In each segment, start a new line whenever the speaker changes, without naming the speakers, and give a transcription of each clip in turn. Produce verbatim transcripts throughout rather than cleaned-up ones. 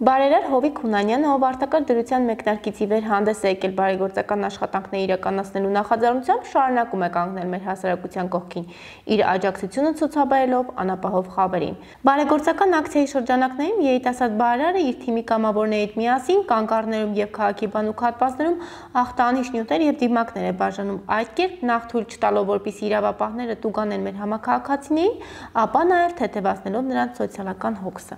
Բարերար Հովիկ Հունանյանը, ով արտակարգ դրության մեկնարկից ի վեր հանդես է եկել բարեգործական աշխատանքներ իրականացնելու նախաձեռնությամբ, շարունակում է կանգնել մեր հասարակության կողքին, իր աջակցությունը ցուցաբերելով անապահով խավերին։ Բարեգործական ակցիայի շրջանակներում երիտասարդ բարերարը իր թիմի կամավորների հետ միասին կանգառներում եւ քաղաքի բանուկ հատվածներում ախտանիշ նյութեր եւ դիմակներ է բաժանում։ Այդ կերպ նախ թույլ չտալով, որպեսզի իրավապահները տուգանեն մեր համակարգացիներին, ապա նաեւ թեթևացնելով նրանց սոցիալական հոգսը։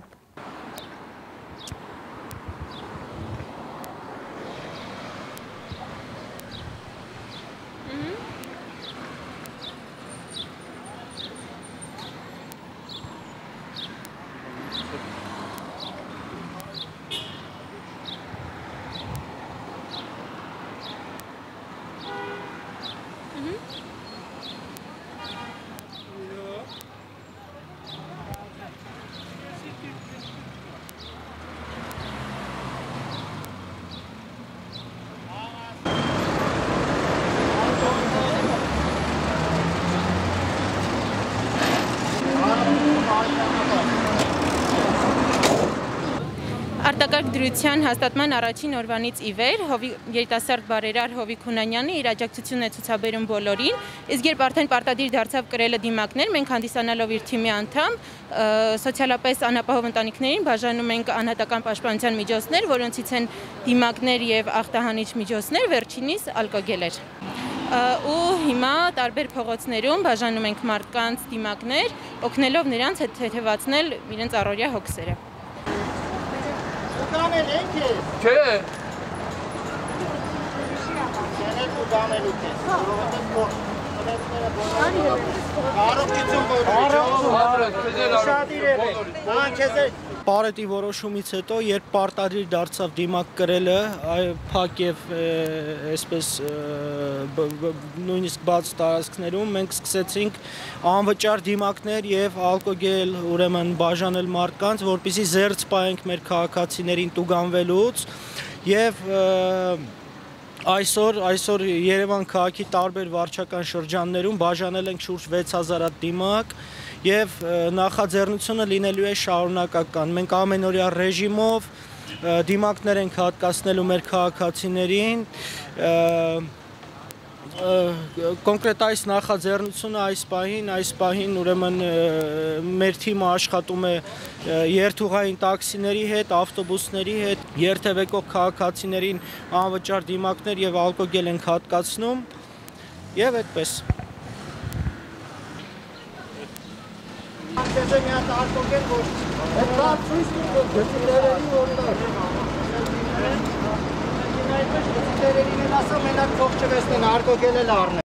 Արտակարգ դրության հաստատման առաջին օրվանից ի վեր երիտասարդ բարերար Հովիկ Հունանյանի իր աջակցությունն է ցուցաբերում բոլորին, իսկ երբ արդեն պարտադիր դարձավ կրելը դիմակներ, մենք հանդիսանալով իր թիմի անդամ, սոցիալապես անապահով ընտանիքներին բաժանում ենք անհատական պաշտպանության միջոցներ, որոնցից են դիմակներ եւ ախտահանիչ միջոցներ, վերջինիս ալկոգելեր։ Ու հիմա տարբեր փողոցներում բաժանում ենք մարդկանց դիմակներ, օգնելով նրանց թեթևացնել իրենց առօրյա հոգսերը։
Ուտանել ենք ես։
Չէ։
Չենք ուտանելու քեզ, որովհետև կողմները բոլորը առողջություն բոլորի։ Շատիրել եք։ Ան քեզ է Պարետի որոշումից հետո, երբ պարտադիր դարձավ դիմակ կրելը, փակ եւ այսպես նույնիսկ բաց տարածքներում, մենք սկսեցինք անվճար դիմակներ եւ ալկոգել ուրեմն բաժանել մարդկանց, որպեսզի զերծ պահենք մեր քաղաքացիներին տուգանվելուց եւ Այսօր, այսօր Երևան քաղաքի տարբեր վարչական շրջաններում բաժանել ենք շուրջ վեց հազար հատ դիմակ եւ նախաձեռնությունը լինելու է շարունակական։ Մենք ամենօրյա ռեժիմով դիմակներ ենք հատկացնելու մեր քաղաքացիներին։ Կոնկրետ այս նախաձեռնությունը այս պահին, այս պահին ուրեմն մեր թիմը աշխատում է երթուղային տաքսիների հետ, ավտոբուսների հետ, երթևեկող քաղաքացիներին անվճար դիմակներ եւ ալկոգել ենք հատկացնում եւ այդպես։ Անցել մի հատ ալկոգել որ դա ցույց գծերերի օրինակ։ Այդպես գծերերին էլ ասա մենակ փող չվեստեն ալկոգել էլ առնեն։